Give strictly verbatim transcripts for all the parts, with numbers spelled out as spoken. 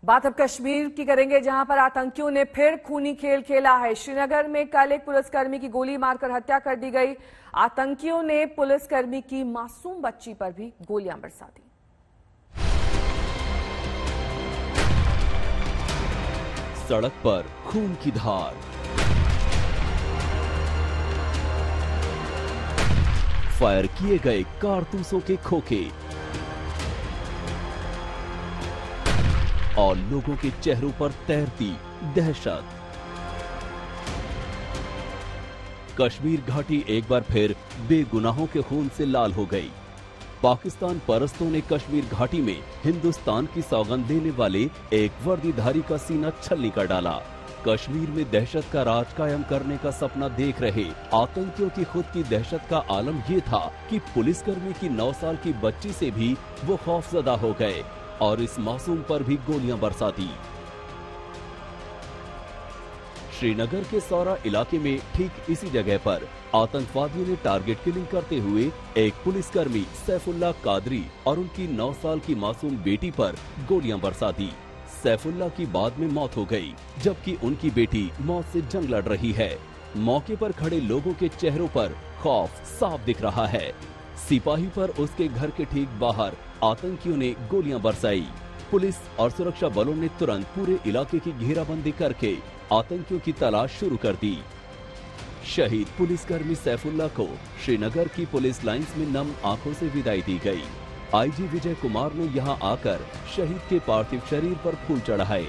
बात अब कश्मीर की करेंगे, जहां पर आतंकियों ने फिर खूनी खेल खेला है। श्रीनगर में कल एक पुलिसकर्मी की गोली मारकर हत्या कर दी गई। आतंकियों ने पुलिसकर्मी की मासूम बच्ची पर भी गोलियां बरसा दी। सड़क पर खून की धार, फायर किए गए कारतूसों के खोखे और लोगों के चेहरों पर तैरती दहशत। कश्मीर घाटी एक बार फिर बेगुनाहों के खून से लाल हो गई। पाकिस्तान परस्तों ने कश्मीर घाटी में हिंदुस्तान की सौगंध देने वाले एक वर्दीधारी का सीना छलनी कर डाला। कश्मीर में दहशत का राज कायम करने का सपना देख रहे आतंकियों की खुद की दहशत का आलम ये था कि पुलिसकर्मी की नौ साल की बच्ची से भी वो खौफजदा हो गए और इस मासूम पर भी गोलियां बरसा दी। श्रीनगर के सौरा इलाके में ठीक इसी जगह पर आतंकवादियों ने टारगेट किलिंग करते हुए एक पुलिसकर्मी सैफुल्लाह कादरी और उनकी नौ साल की मासूम बेटी पर गोलियां बरसा दी। सैफुल्लाह की बाद में मौत हो गई, जबकि उनकी बेटी मौत से जंग लड़ रही है। मौके पर खड़े लोगों के चेहरों पर खौफ साफ दिख रहा है। सिपाही पर उसके घर के ठीक बाहर आतंकियों ने गोलियां बरसाई। पुलिस और सुरक्षा बलों ने तुरंत पूरे इलाके की घेराबंदी करके आतंकियों की तलाश शुरू कर दी। शहीद पुलिसकर्मी सैफुल्लाह को श्रीनगर की पुलिस लाइंस में नम आंखों से विदाई दी गई। आईजी विजय कुमार ने यहां आकर शहीद के पार्थिव शरीर पर फूल चढ़ाए।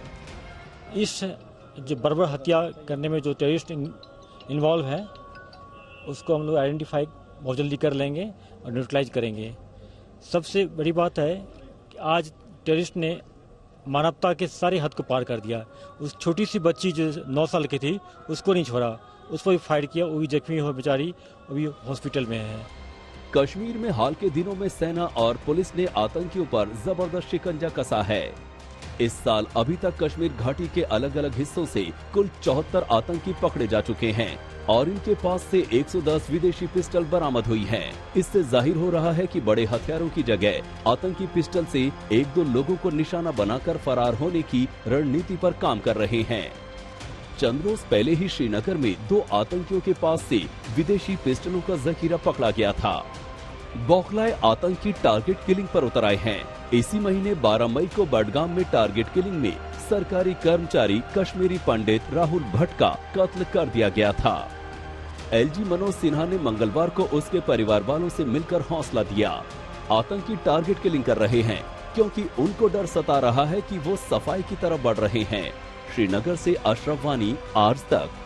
इस जो बर्बर हत्या करने में जो टेररिस्ट इन्वॉल्व है उसको हम लोग आइडेंटिफाई बहुत जल्दी कर लेंगे और न्यूट्रलाइज करेंगे। सबसे बड़ी बात है कि आज टेररिस्ट ने मानवता के सारे हद को पार कर दिया। उस छोटी सी बच्ची जो नौ साल की थी उसको नहीं छोड़ा, उसको भी फायर किया, वो भी जख्मी हो बेचारी, वो भी हॉस्पिटल में है। कश्मीर में हाल के दिनों में सेना और पुलिस ने आतंकियों पर जबरदस्त शिकंजा कसा है। इस साल अभी तक कश्मीर घाटी के अलग अलग हिस्सों से कुल चौहत्तर आतंकी पकड़े जा चुके हैं और इनके पास से एक सौ दस विदेशी पिस्टल बरामद हुई हैं। इससे जाहिर हो रहा है कि बड़े हथियारों की जगह आतंकी पिस्टल से एक दो लोगों को निशाना बनाकर फरार होने की रणनीति पर काम कर रहे हैं। चंद रोज पहले ही श्रीनगर में दो आतंकियों के पास से विदेशी पिस्टलों का जखीरा पकड़ा गया था। बौखलाए आतंकी टारगेट किलिंग पर उतर आए हैं। इसी महीने बारह मई को बडगाम में टारगेट किलिंग में सरकारी कर्मचारी कश्मीरी पंडित राहुल भट्ट का कत्ल कर दिया गया था। एलजी मनोज सिन्हा ने मंगलवार को उसके परिवार वालों से मिलकर हौसला दिया। आतंकी टारगेट किलिंग कर रहे हैं क्योंकि उनको डर सता रहा है कि वो सफाई की तरफ बढ़ रहे हैं। श्रीनगर से अशरफ वानी, आज तक।